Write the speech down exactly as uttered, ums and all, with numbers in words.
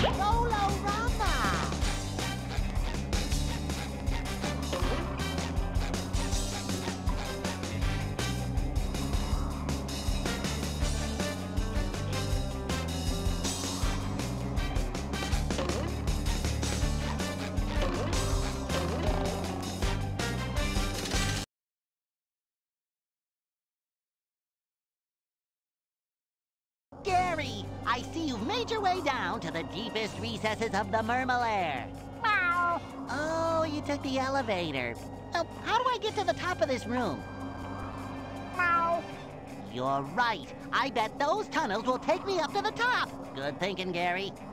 Gary, I see you've made your way down to the deepest recesses of the Mermalair. Meow. Oh, you took the elevator. Oh, how do I get to the top of this room? Meow. You're right. I bet those tunnels will take me up to the top. Good thinking, Gary.